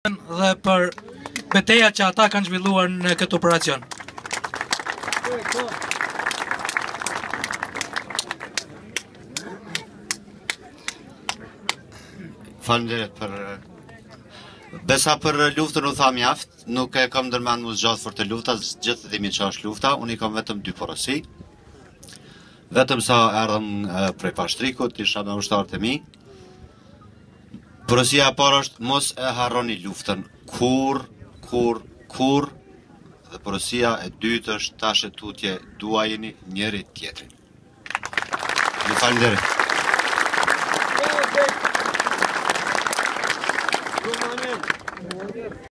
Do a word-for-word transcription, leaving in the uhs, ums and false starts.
dhe për betejat që ata kanë zhvilluar në këtë operacion. Faleminderit për Besa për luftën u tha mjaft, nuk e kam ndërmend më zgjat për të lufta, gjithë dimi që është lufta, unë i kam vetëm dy porosi. Vetëm sa erdhëm prej Pashtrikut, isha me ushtarët e mi. Porosia e parë është mos e harroni luftën kur, kur, kur. Dhe porosia e dytë është tash e tutje duajini njëri tjetrin. Ju faleminderit.